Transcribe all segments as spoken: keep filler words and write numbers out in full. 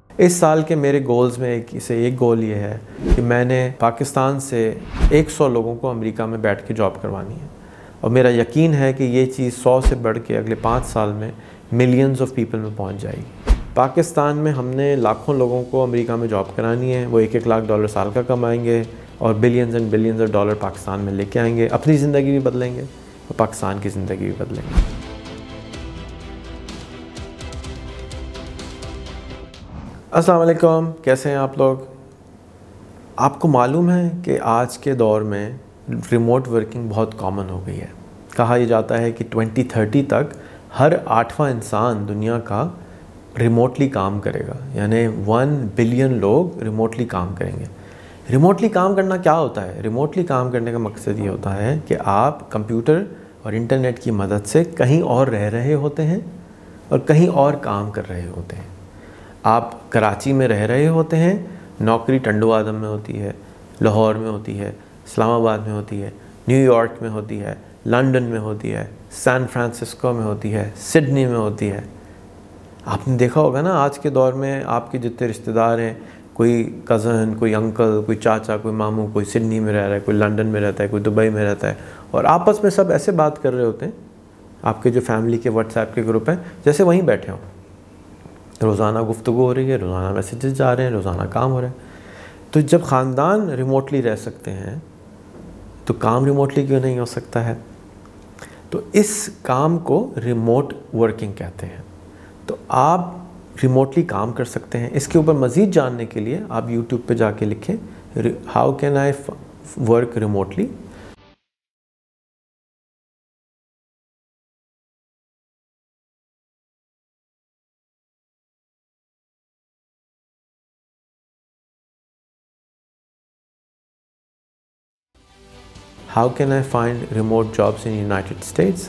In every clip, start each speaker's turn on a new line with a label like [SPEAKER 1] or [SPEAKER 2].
[SPEAKER 1] इस साल के मेरे गोल्स में एक से एक गोल ये है कि मैंने पाकिस्तान से सौ लोगों को अमेरिका में बैठ के जॉब करवानी है, और मेरा यकीन है कि ये चीज़ सौ से बढ़ के अगले पाँच साल में मिलियंस ऑफ पीपल में पहुंच जाएगी। पाकिस्तान में हमने लाखों लोगों को अमेरिका में जॉब करानी है, वो एक एक लाख डॉलर साल का कमाएंगे और billions and billions of dollar Pakistan में लेके आएंगे, अपनी ज़िंदगी भी बदलेंगे और पाकिस्तान की ज़िंदगी भी बदलेंगे। अस्सलाम वालेकुम, कैसे हैं आप लोग? आपको मालूम है कि आज के दौर में रिमोट वर्किंग बहुत कॉमन हो गई है। कहा यह जाता है कि ट्वेंटी थर्टी तक हर आठवां इंसान दुनिया का रिमोटली काम करेगा, यानी वन बिलियन लोग रिमोटली काम करेंगे। रिमोटली काम करना क्या होता है? रिमोटली काम करने का मकसद ये होता है कि आप कंप्यूटर और इंटरनेट की मदद से कहीं और रह रहे होते हैं और कहीं और काम कर रहे होते हैं। आप कराची में रह रहे होते हैं, नौकरी टंडो आदम में होती है, लाहौर में होती है, इस्लामाबाद में होती है, न्यूयॉर्क में होती है, लंदन में होती है, सैन फ्रांसिस्को में होती है, सिडनी में होती है। आपने देखा होगा ना, आज के दौर में आपके जितने रिश्तेदार हैं, कोई कज़न, कोई अंकल, कोई चाचा, कोई मामू, कोई सिडनी में रह रहा है, कोई लंदन में रहता है, कोई दुबई में रहता है, और आपस में सब ऐसे बात कर रहे होते हैं। आपके जो फैमिली के व्हाट्सएप के ग्रुप हैं, जैसे वहीं बैठे हों, रोज़ाना गुफ्तगू हो रही है, रोज़ाना मैसेजेस जा रहे हैं, रोज़ाना काम हो रहा है। तो जब ख़ानदान रिमोटली रह सकते हैं तो काम रिमोटली क्यों नहीं हो सकता है? तो इस काम को रिमोट वर्किंग कहते हैं। तो आप रिमोटली काम कर सकते हैं। इसके ऊपर मज़ीद जानने के लिए आप यूट्यूब पे जाके लिखें how can I work remotely. How can I find remote jobs in United States?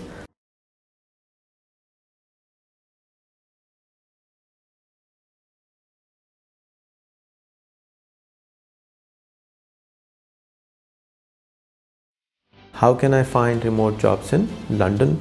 [SPEAKER 1] How can I find remote jobs in London?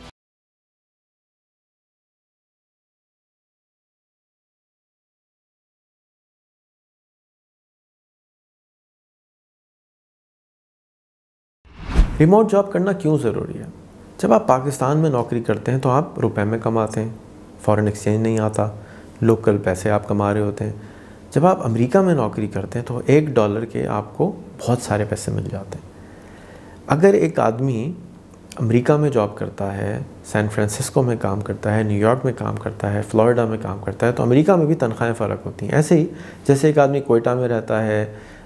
[SPEAKER 1] Remote job करना क्यों ज़रूरी है? जब आप पाकिस्तान में नौकरी करते हैं तो आप रुपए में कमाते हैं, फ़ॉरेन एक्सचेंज नहीं आता, लोकल पैसे आप कमा रहे होते हैं। जब आप अमेरिका में नौकरी करते हैं तो एक डॉलर के आपको बहुत सारे पैसे मिल जाते हैं। अगर एक आदमी अमेरिका में जॉब करता है, सैन फ्रांसिस्को में काम करता है, न्यूयॉर्क में काम करता है, फ्लोरिडा में काम करता है, तो अमेरिका में भी तनख्वाहें फ़र्क होती हैं। ऐसे ही जैसे एक आदमी कोयटा में रहता है,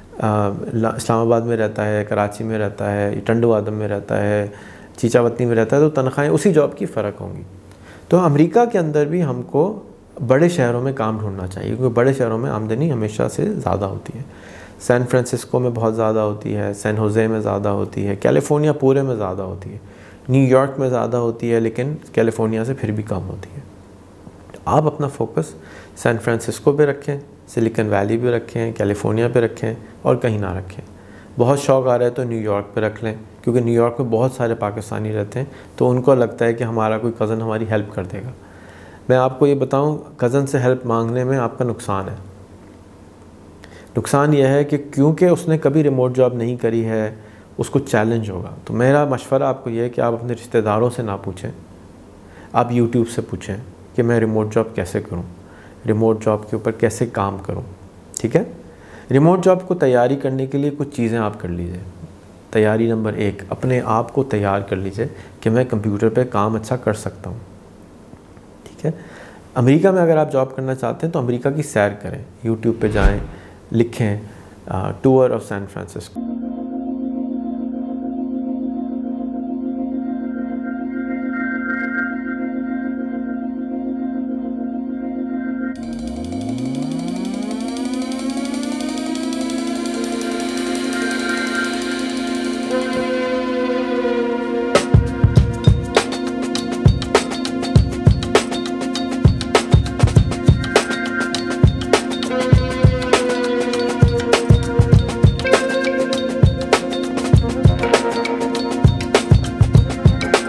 [SPEAKER 1] इस्लामाबाद में रहता है, कराची में रहता है, टंडो आदम में रहता है, चीचावतनी में रहता है, तो तनख्वाहें उसी जॉब की फ़र्क होंगी। तो अमेरिका के अंदर भी हमको बड़े शहरों में काम ढूंढना चाहिए, क्योंकि बड़े शहरों में आमदनी हमेशा से ज़्यादा होती है। सैन फ्रांसिस्को में बहुत ज़्यादा होती है, सैन होज़े में ज़्यादा होती है, कैलिफोर्निया पूरे में ज़्यादा होती है, न्यूयॉर्क में ज़्यादा होती है, लेकिन कैलिफोर्निया से फिर भी कम होती है। तो आप अपना फोकस सैन फ्रांसिस्को पे रखें, सिलिकन वैली पे रखें, कैलिफोर्निया पे रखें और कहीं ना रखें। बहुत शौक़ आ रहा है तो न्यूयॉर्क पे रख लें, क्योंकि न्यूयॉर्क में बहुत सारे पाकिस्तानी रहते हैं, तो उनको लगता है कि हमारा कोई कज़न हमारी हेल्प कर देगा। मैं आपको ये बताऊं, कज़न से हेल्प मांगने में आपका नुकसान है। नुकसान यह है कि क्योंकि उसने कभी रिमोट जॉब नहीं करी है, उसको चैलेंज होगा। तो मेरा मशवरा आपको यह है कि आप अपने रिश्तेदारों से ना पूछें, आप यूट्यूब से पूछें कि मैं रिमोट जॉब कैसे करूँ, रिमोट जॉब के ऊपर कैसे काम करूं। ठीक है? रिमोट जॉब को तैयारी करने के लिए कुछ चीज़ें आप कर लीजिए। तैयारी नंबर एक, अपने आप को तैयार कर लीजिए कि मैं कंप्यूटर पे काम अच्छा कर सकता हूं। ठीक है? अमेरिका में अगर आप जॉब करना चाहते हैं तो अमेरिका की सैर करें, यूट्यूब पे जाएं, लिखें tour of San Francisco.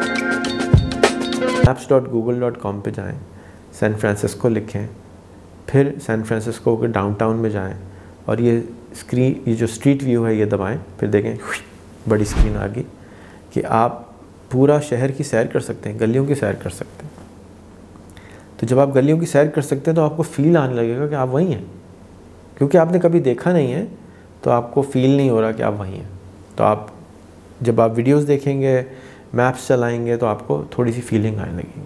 [SPEAKER 1] Maps dot Google dot com पे जाएँ, सैन फ्रांसिस्को लिखें, फिर सैन फ्रांसिस्को के डाउनटाउन में जाएं और ये स्क्रीन, ये जो स्ट्रीट व्यू है ये दबाएं, फिर देखें बड़ी स्क्रीन आ गई कि आप पूरा शहर की सैर कर सकते हैं, गलियों की सैर कर सकते हैं। तो जब आप गलियों की सैर कर सकते हैं तो आपको फ़ील आने लगेगा कि आप वहीं हैं, क्योंकि आपने कभी देखा नहीं है तो आपको फ़ील नहीं हो रहा कि आप वहीं हैं। तो आप जब आप वीडियोस देखेंगे, मैप्स चलाएंगे, तो आपको थोड़ी सी फीलिंग आने लगेगी।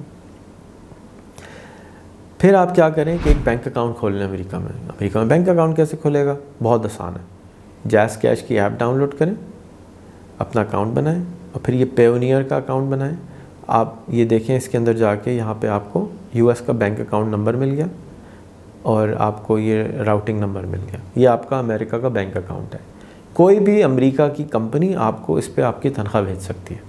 [SPEAKER 1] फिर आप क्या करें कि एक बैंक अकाउंट खोल लें अमेरिका में। अमेरिका में बैंक अकाउंट कैसे खुलेगा? बहुत आसान है। जैज़ कैश की ऐप डाउनलोड करें, अपना अकाउंट बनाएं और फिर ये पेयोनियर का अकाउंट बनाएं। आप ये देखें, इसके अंदर जाके यहाँ पे आपको यूएस का बैंक अकाउंट नंबर मिल गया और आपको ये राउटिंग नंबर मिल गया। ये आपका अमेरिका का बैंक अकाउंट है। कोई भी अमेरिका की कंपनी आपको इस पर आपकी तनख्वाह भेज सकती है।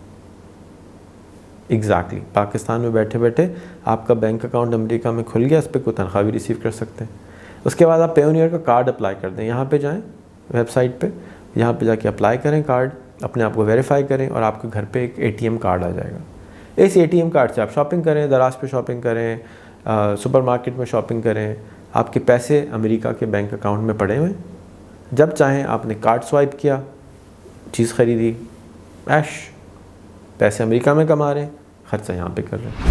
[SPEAKER 1] Exactly exactly. पाकिस्तान में बैठे बैठे आपका बैंक अकाउंट अमेरिका में खुल गया, इस पर कोई तनख्वाह भी रिसीव कर सकते हैं। उसके बाद आप पेयोनियर का कार्ड अप्लाई कर दें। यहाँ पे जाएं वेबसाइट पे, यहाँ पे जाके अप्लाई करें कार्ड, अपने आप को वेरीफाई करें और आपके घर पे एक एटीएम कार्ड आ जाएगा। इस एटीएम कार्ड से आप शॉपिंग करें, दराज पे शॉपिंग करें, सुपरमार्केट में शॉपिंग करें। आपके पैसे अमेरिका के बैंक अकाउंट में पड़े हुए, जब चाहें आपने कार्ड स्वाइप किया, चीज़ ख़रीदी, ऐश, पैसे अमेरिका में कमा रहे हैं, ख़र्चा यहाँ पे कर रहे हैं।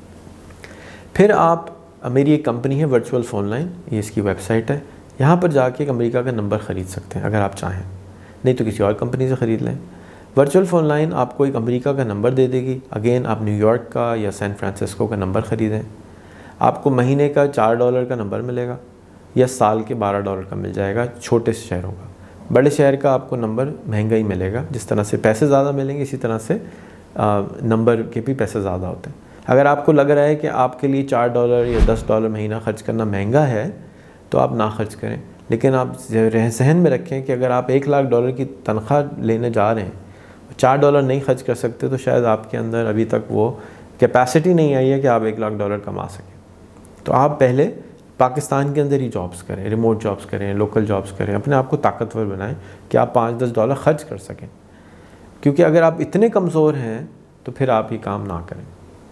[SPEAKER 1] फिर आप, मेरी एक कंपनी है वर्चुअल फ़ोन लाइन, ये इसकी वेबसाइट है, यहाँ पर जाके एक अमेरिका का नंबर ख़रीद सकते हैं अगर आप चाहें, नहीं तो किसी और कंपनी से ख़रीद लें। वर्चुअल फ़ोन लाइन आपको एक अमेरिका का नंबर दे देगी। अगेन आप न्यूयॉर्क का या सैन फ्रांसिस्को का नंबर ख़रीदें, आपको महीने का चार डॉलर का नंबर मिलेगा या साल के बारह डॉलर का मिल जाएगा छोटे से शहरों का। बड़े शहर का आपको नंबर महंगा ही मिलेगा। जिस तरह से पैसे ज़्यादा मिलेंगे, इसी तरह से आ, नंबर के भी पैसे ज़्यादा होते हैं। अगर आपको लग रहा है कि आपके लिए चार डॉलर या दस डॉलर महीना खर्च करना महंगा है तो आप ना खर्च करें, लेकिन आप जहन में रखें कि अगर आप एक लाख डॉलर की तनख्वाह लेने जा रहे हैं, चार डॉलर नहीं खर्च कर सकते, तो शायद आपके अंदर अभी तक वो कैपेसिटी नहीं आई है कि आप एक लाख डॉलर कमा सकें। तो आप पहले पाकिस्तान के अंदर ही जॉब्स करें, रिमोट जॉब्स करें, लोकल जॉब्स करें, अपने आप को ताकतवर बनाएं कि आप पाँच दस डॉलर खर्च कर सकें। क्योंकि अगर आप इतने कमज़ोर हैं तो फिर आप ये काम ना करें।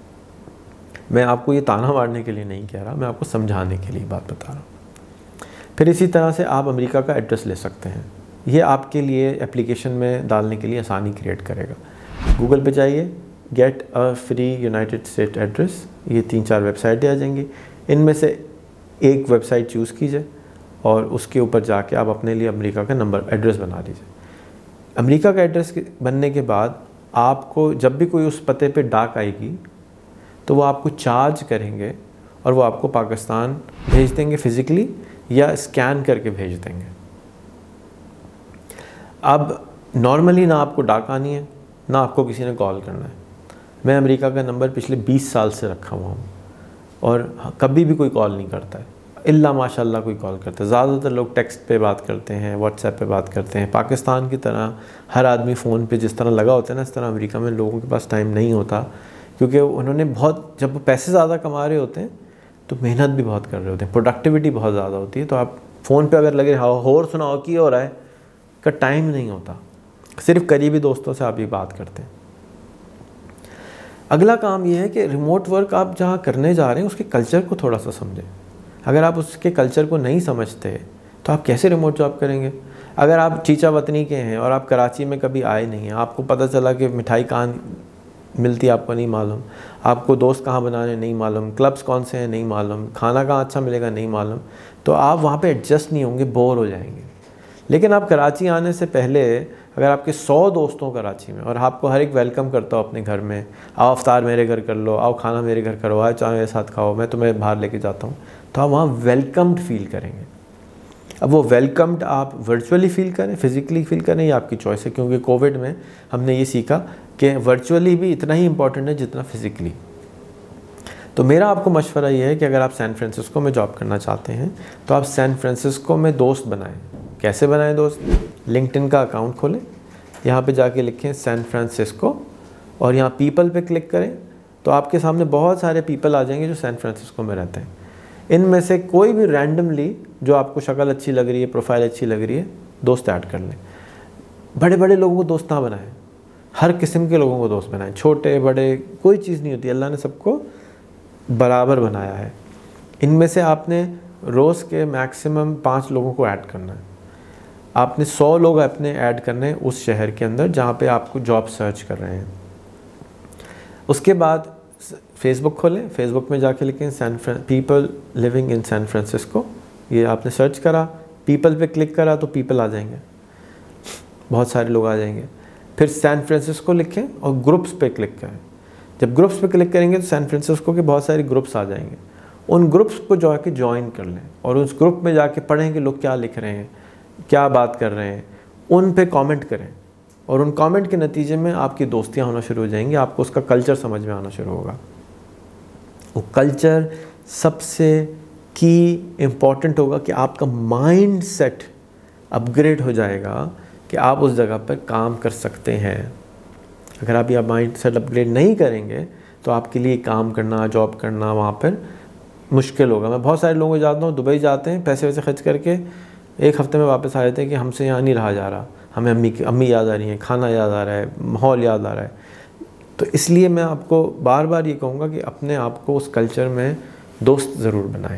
[SPEAKER 1] मैं आपको ये ताना मारने के लिए नहीं कह रहा, मैं आपको समझाने के लिए बात बता रहा हूँ। फिर इसी तरह से आप अमेरिका का एड्रेस ले सकते हैं। ये आपके लिए एप्लीकेशन में डालने के लिए आसानी क्रिएट करेगा। गूगल पे जाइए, get a free United State address, ये तीन चार वेबसाइटें आ जाएंगी। इनमें से एक वेबसाइट चूज़ कीजिए और उसके ऊपर जाके आप अपने लिए अमेरिका का नंबर एड्रेस बना लीजिए। अमेरिका का एड्रेस बनने के बाद आपको जब भी कोई उस पते पे डाक आएगी तो वो आपको चार्ज करेंगे और वो आपको पाकिस्तान भेज देंगे फ़िज़िकली या स्कैन करके भेज देंगे। अब नॉर्मली ना आपको डाक आनी है, ना आपको किसी ने कॉल करना है। मैं अमेरिका का नंबर पिछले बीस साल से रखा हुआ हूँ और कभी भी कोई कॉल नहीं करता है, इल्ला माशाल्लाह कोई कॉल करता है। ज़्यादातर लोग टेक्स्ट पे बात करते हैं, व्हाट्सएप पे बात करते हैं। पाकिस्तान की तरह हर आदमी फ़ोन पे जिस तरह लगा होता है ना, इस तरह अमेरिका में लोगों के पास टाइम नहीं होता, क्योंकि उन्होंने बहुत, जब वो पैसे ज़्यादा कमा रहे होते हैं तो मेहनत भी बहुत कर रहे होते हैं, प्रोडक्टिविटी बहुत ज़्यादा होती है। तो आप फ़ोन पर अगर लगे हाँ और सुनाओ की हो रहा है का टाइम नहीं होता, सिर्फ करीबी दोस्तों से आप ये बात करते हैं। अगला काम ये है कि रिमोट वर्क आप जहाँ करने जा रहे हैं उसके कल्चर को थोड़ा सा समझें। अगर आप उसके कल्चर को नहीं समझते तो आप कैसे रिमोट जॉब करेंगे? अगर आप चीचा वतनी के हैं और आप कराची में कभी आए नहीं हैं, आपको पता चला कि मिठाई कहाँ मिलती है आपको नहीं मालूम, आपको दोस्त कहाँ बनाने नहीं मालूम, क्लब्स कौन से हैं नहीं मालूम, खाना कहाँ अच्छा मिलेगा नहीं मालूम, तो आप वहाँ पे एडजस्ट नहीं होंगे, बोर हो जाएंगे। लेकिन आप कराची आने से पहले अगर आपके सौ दोस्तों कराची में और आपको हर एक वेलकम करता हो अपने घर में, आओ अफ्तार मेरे घर कर लो, आओ खाना मेरे घर करो, आओ चाय मेरे साथ खाओ, मैं तुम्हें बाहर लेके जाता हूँ, तो आप वहाँ वेलकम्ड फील करेंगे। अब वो वेलकम्ड आप वर्चुअली फ़ील करें, फ़िज़िकली फ़ील करें, ये आपकी चॉइस है। क्योंकि कोविड में हमने ये सीखा कि वर्चुअली भी इतना ही इम्पॉर्टेंट है जितना फ़िज़िकली। तो मेरा आपको मशवरा ये है कि अगर आप सैन फ्रांसिस्को में जॉब करना चाहते हैं तो आप सैन फ्रांसिस्को में दोस्त बनाएं। कैसे बनाएं दोस्त? लिंक्डइन का अकाउंट खोलें, यहाँ पे जाके लिखें सैन फ्रांसिस्को और यहाँ पीपल पे क्लिक करें तो आपके सामने बहुत सारे पीपल आ जाएंगे जो सैन फ्रांसिस्को में रहते हैं। इनमें से कोई भी रैंडमली जो आपको शक्ल अच्छी लग रही है, प्रोफाइल अच्छी लग रही है, दोस्त ऐड कर लें। बड़े बड़े लोगों को दोस्त ना बनाएं, हर किस्म के लोगों को दोस्त बनाएं, छोटे बड़े कोई चीज़ नहीं होती, अल्लाह ने सबको बराबर बनाया है। इनमें से आपने रोज़ के मैक्सिमम पाँच लोगों को ऐड करना है। आपने सौ लोग अपने ऐड करने हैं उस शहर के अंदर जहाँ पे आपको जॉब सर्च कर रहे हैं। उसके बाद फेसबुक खोलें, फेसबुक में जाके लिखें San people living in San Francisco, ये आपने सर्च करा, पीपल पे क्लिक करा तो पीपल आ जाएंगे, बहुत सारे लोग आ जाएंगे। फिर सैन फ्रांसिस्को लिखें और ग्रुप्स पे क्लिक करें। जब ग्रुप्स पे क्लिक करेंगे तो सैन फ्रांसिस्को के बहुत सारे ग्रुप्स आ जाएंगे। उन ग्रुप्स को जाके ज्वाइन कर लें और उस ग्रुप में जाके पढ़ें कि लोग क्या लिख रहे हैं, क्या बात कर रहे हैं, उन पे कमेंट करें और उन कमेंट के नतीजे में आपकी दोस्तियां होना शुरू हो जाएंगी, आपको उसका कल्चर समझ में आना शुरू होगा। वो कल्चर सबसे की इम्पॉर्टेंट होगा कि आपका माइंड सेट अपग्रेड हो जाएगा कि आप उस जगह पर काम कर सकते हैं। अगर आप यह माइंड सेट अपग्रेड नहीं करेंगे तो आपके लिए काम करना, जॉब करना वहाँ पर मुश्किल होगा। मैं बहुत सारे लोगों को जानता हूँ, दुबई जाते हैं, पैसे वैसे खर्च करके एक हफ्ते में वापस आ जाते हैं कि हमसे यहाँ नहीं रहा जा रहा, हमें अम्मी की अम्मी याद आ रही है, खाना याद आ रहा है, माहौल याद आ रहा है। तो इसलिए मैं आपको बार बार ये कहूँगा कि अपने आप को उस कल्चर में दोस्त ज़रूर बनाएं।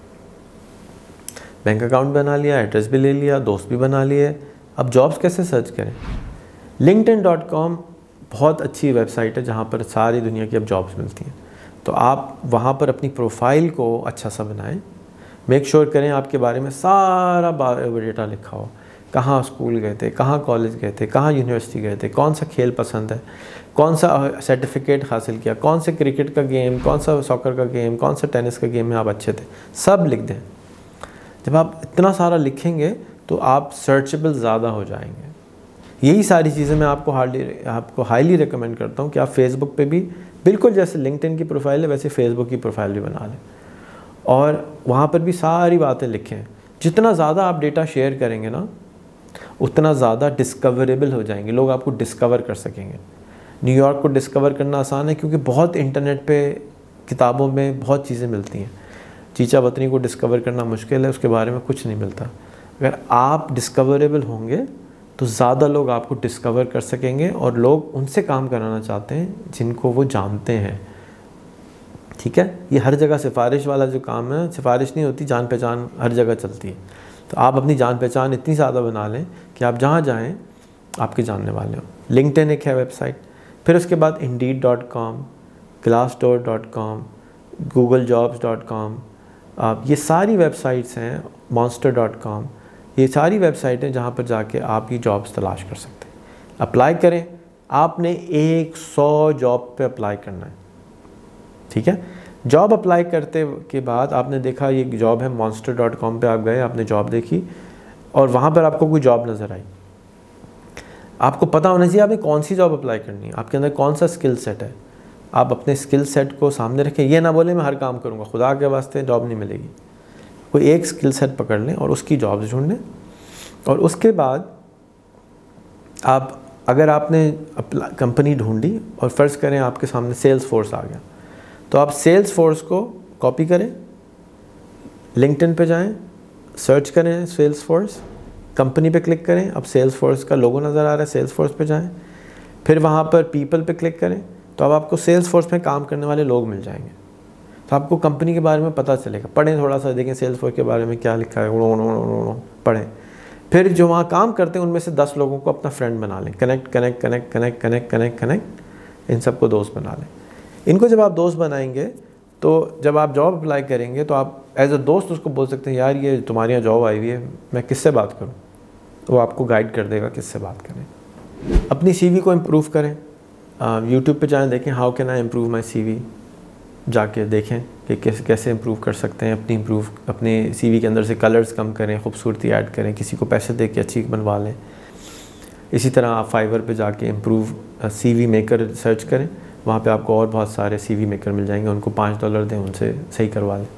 [SPEAKER 1] बैंक अकाउंट बना लिया, एड्रेस भी ले लिया, दोस्त भी बना लिए, अब जॉब्स कैसे सर्च करें? लिंक्डइन डॉट कॉम बहुत अच्छी वेबसाइट है जहाँ पर सारी दुनिया की अब जॉब्स मिलती हैं। तो आप वहाँ पर अपनी प्रोफाइल को अच्छा सा बनाएं। मेक श्योर करें आपके बारे में सारा बायोडाटा लिखा हो, कहाँ स्कूल गए थे, कहाँ कॉलेज गए थे, कहाँ यूनिवर्सिटी गए थे, कौन सा खेल पसंद है, कौन सा सर्टिफिकेट हासिल किया, कौन से क्रिकेट का गेम, कौन सा सॉकर का गेम, कौन सा टेनिस का गेम में आप अच्छे थे, सब लिख दें। जब आप इतना सारा लिखेंगे तो आप सर्चेबल ज़्यादा हो जाएंगे। यही सारी चीज़ें मैं आपको हार्डली आपको हाईली रिकमेंड करता हूँ कि आप फेसबुक पे भी बिल्कुल जैसे लिंक्डइन की प्रोफाइल है वैसे फेसबुक की प्रोफाइल भी बना लें और वहाँ पर भी सारी बातें लिखें। जितना ज़्यादा आप डेटा शेयर करेंगे ना उतना ज़्यादा डिस्कवरेबल हो जाएंगे, लोग आपको डिस्कवर कर सकेंगे। न्यूयॉर्क को डिस्कवर करना आसान है क्योंकि बहुत इंटरनेट पे किताबों में बहुत चीज़ें मिलती हैं। चीचा बतनी को डिस्कवर करना मुश्किल है, उसके बारे में कुछ नहीं मिलता। अगर आप डिस्कवरेबल होंगे तो ज़्यादा लोग आपको डिस्कवर कर सकेंगे और लोग उनसे काम कराना चाहते हैं जिनको वो जानते हैं। ठीक है, ये हर जगह सिफारिश वाला जो काम है, सिफारिश नहीं होती, जान पहचान हर जगह चलती है। तो आप अपनी जान पहचान इतनी ज़्यादा बना लें कि आप जहाँ जाएँ आपके जानने वाले हों। लिंक्डइन एक है वेबसाइट, फिर उसके बाद Indeed dot com, Glassdoor dot com, Google jobs dot com, ये सारी वेबसाइट्स हैं, मॉन्स्टर डॉट कॉम, ये सारी वेबसाइटें जहाँ पर जाके आप ये जॉब्स तलाश कर सकते हैं। अप्लाई करें, आपने एक सौ जॉब पे अप्लाई करना है। ठीक है, जॉब अप्लाई करते के बाद आपने देखा ये जॉब है, मॉन्स्टर डॉट कॉम पर आप गए, आपने जॉब देखी और वहाँ पर आपको कोई जॉब नज़र आई। आपको पता होना चाहिए आपने कौन सी जॉब अप्लाई करनी है, आपके अंदर कौन सा स्किल सेट है। आप अपने स्किल सेट को सामने रखें, ये ना बोले मैं हर काम करूँगा, खुदा के वास्ते जॉब नहीं मिलेगी। कोई एक स्किल सेट पकड़ लें और उसकी जॉब्स ढूंढ लें। और उसके बाद आप अगर आपने कंपनी ढूंढी और फ़र्ज़ करें आपके सामने सेल्स फोर्स आ गया, तो आप सेल्स फोर्स को कॉपी करें, लिंक्डइन पे जाएं, सर्च करें सेल्स फोर्स, कंपनी पे क्लिक करें, अब सेल्स फोर्स का लोगो नज़र आ रहा है, सेल्स फोर्स पे जाएं, फिर वहाँ पर पीपल पे क्लिक करें, तो अब आपको सेल्स फोर्स में काम करने वाले लोग मिल जाएंगे। तो आपको कंपनी के बारे में पता चलेगा। पढ़ें थोड़ा सा, देखें सेल्स फोर्स के बारे में क्या लिखा है, उड़ो उड़ो उड़ो उड़ो पढ़ें। फिर जो वहाँ काम करते हैं उनमें से दस लोगों को अपना फ्रेंड बना लें, connect connect connect connect connect connect connect इन सबको दोस्त बना लें। इनको जब आप दोस्त बनाएंगे तो जब आप जॉब अप्लाई करेंगे तो आप एज अ दोस्त उसको बोल सकते हैं, यार ये तुम्हारे यहाँ जॉब आई हुई है, मैं किससे बात करूँ? तो वो आपको गाइड कर देगा किससे बात करें। अपनी सीवी को इम्प्रूव करें, यूट्यूब पे जाएं, देखें how can I improve my CV, जाके देखें कि कैसे कैसे इम्प्रूव कर सकते हैं अपनी इम्प्रूव अपने सीवी के अंदर से कलर्स कम करें, खूबसूरती ऐड करें, किसी को पैसे दे के अच्छी बनवा लें। इसी तरह आप फाइवर पे जाके इम्प्रूव सीवी मेकर सर्च करें, वहाँ पे आपको और बहुत सारे सीवी मेकर मिल जाएंगे, उनको पाँच डॉलर दें, उनसे सही करवा लें।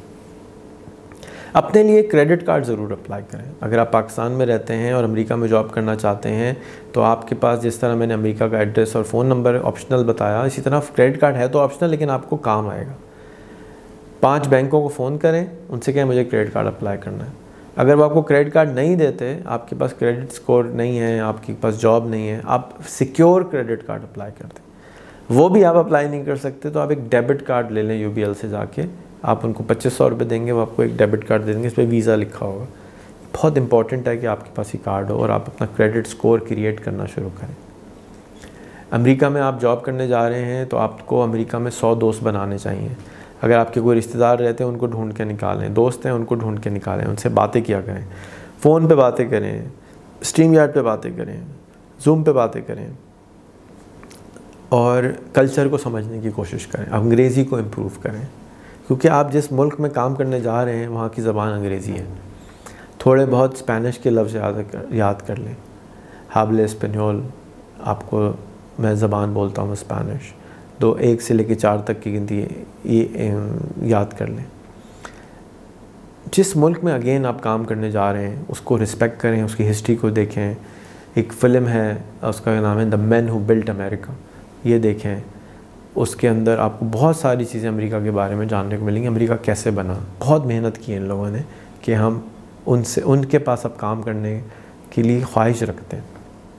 [SPEAKER 1] अपने लिए क्रेडिट कार्ड ज़रूर अप्लाई करें। अगर आप पाकिस्तान में रहते हैं और अमेरिका में जॉब करना चाहते हैं तो आपके पास, जिस तरह मैंने अमेरिका का एड्रेस और फ़ोन नंबर ऑप्शनल बताया, इसी तरह क्रेडिट कार्ड है तो ऑप्शनल, लेकिन आपको काम आएगा। पांच बैंकों को फ़ोन करें, उनसे कहें मुझे क्रेडिट कार्ड अप्लाई करना है। अगर वो आपको क्रेडिट कार्ड नहीं देते, आपके पास क्रेडिट स्कोर नहीं है, आपके पास जॉब नहीं है, आप सिक्योर क्रेडिट कार्ड अप्लाई करते हैं, वो भी आप अप्लाई नहीं कर सकते, तो आप एक डेबिट कार्ड ले लें यू बी एल से जाके, आप उनको पच्चीस सौ रुपये देंगे, वो आपको एक डेबिट कार्ड दे देंगे, इस पर वीज़ा लिखा होगा। बहुत इंपॉर्टेंट है कि आपके पास ये कार्ड हो और आप अपना क्रेडिट स्कोर क्रिएट करना शुरू करें। अमेरिका में आप जॉब करने जा रहे हैं तो आपको अमेरिका में सौ दोस्त बनाने चाहिए। अगर आपके कोई रिश्तेदार रहते हैं उनको ढूंढ के निकालें, दोस्त हैं उनको ढूंढ के निकालें, उनसे बातें किया करें, फ़ोन पे बातें करें, स्ट्रीम यार्ड पे बातें करें, जूम पे बातें करें और कल्चर को समझने की कोशिश करें, अंग्रेज़ी को इम्प्रूव करें, क्योंकि आप जिस मुल्क में काम करने जा रहे हैं वहाँ की ज़बान अंग्रेज़ी है। थोड़े बहुत स्पेनिश के लफ्ज़ याद कर याद कर लें, हाबले एस्पेनियोल, आपको मैं ज़बान बोलता हूँ स्पेनिश, दो एक से लेकर चार तक की गिनती ये याद कर लें। जिस मुल्क में अगेन आप काम करने जा रहे हैं उसको रिस्पेक्ट करें, उसकी हिस्ट्री को देखें। एक फ़िल्म है, उसका नाम है the man who built America, ये देखें। उसके अंदर आपको बहुत सारी चीज़ें अमेरिका के बारे में जानने को मिलेंगी, अमेरिका कैसे बना। बहुत मेहनत की है इन लोगों ने कि हम उनसे उनके पास अब काम करने के लिए ख्वाहिश रखते हैं।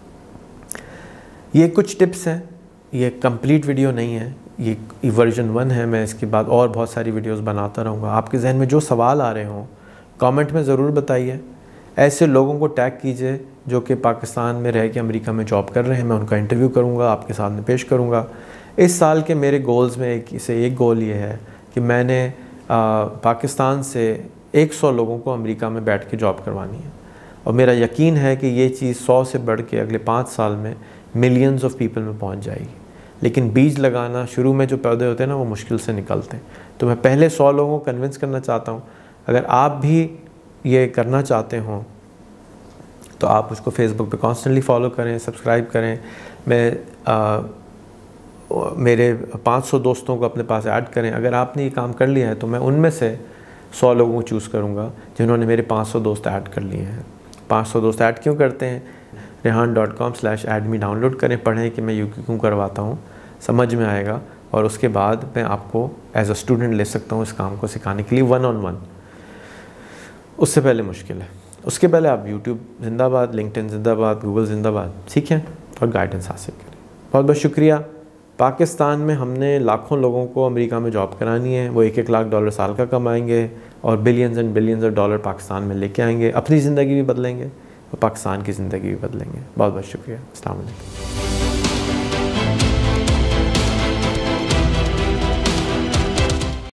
[SPEAKER 1] ये कुछ टिप्स हैं, ये कंप्लीट वीडियो नहीं है, ये वर्जन वन है। मैं इसके बाद और बहुत सारी वीडियोस बनाता रहूँगा। आपके जहन में जो सवाल आ रहे हों कमेंट में ज़रूर बताइए। ऐसे लोगों को टैग कीजिए जो कि पाकिस्तान में रह के अमेरिका में जॉब कर रहे हैं, मैं उनका इंटरव्यू करूँगा, आपके सामने पेश करूँगा। इस साल के मेरे गोल्स में एक से एक गोल ये है कि मैंने आ, पाकिस्तान से एक सौ लोगों को अमेरिका में बैठ के जॉब करवानी है और मेरा यकीन है कि ये चीज़ सौ से बढ़ के अगले पाँच साल में मिलियंस ऑफ पीपल में पहुंच जाएगी। लेकिन बीज लगाना, शुरू में जो पौधे होते हैं ना वो मुश्किल से निकलते हैं। तो मैं पहले सौ लोगों को कन्विंस करना चाहता हूँ। अगर आप भी ये करना चाहते हों तो आप उसको फेसबुक पे कॉन्स्टेंटली फॉलो करें, सब्सक्राइब करें। मैं आ, मेरे पाँच सौ दोस्तों को अपने पास ऐड करें। अगर आपने ये काम कर लिया है तो मैं उनमें से सौ लोगों को चूज़ करूँगा जिन्होंने मेरे पाँच सौ दोस्त ऐड कर लिए हैं। पाँच सौ दोस्त ऐड क्यों करते हैं? रेहान डॉट कॉम स्लैश एडमी डाउनलोड करें, पढ़ें कि मैं यू क्यों करवाता हूँ, समझ में आएगा। और उसके बाद मैं आपको एज अ स्टूडेंट ले सकता हूँ इस काम को सिखाने के लिए वन ऑन वन। उससे पहले मुश्किल है, उसके पहले आप यूट्यूब जिंदाबाद, लिंक्डइन जिंदाबाद, गूगल जिंदाबाद सीखें और गाइडेंस हासिल करें। बहुत बहुत शुक्रिया। पाकिस्तान में हमने लाखों लोगों को अमेरिका में जॉब करानी है, वो एक एक लाख डॉलर साल का कमाएंगे और billions and billions of dollar Pakistan में लेके आएंगे। अपनी ज़िंदगी भी बदलेंगे और पाकिस्तान की ज़िंदगी भी बदलेंगे। बहुत बहुत शुक्रिया। अस्सलाम वालेकुम।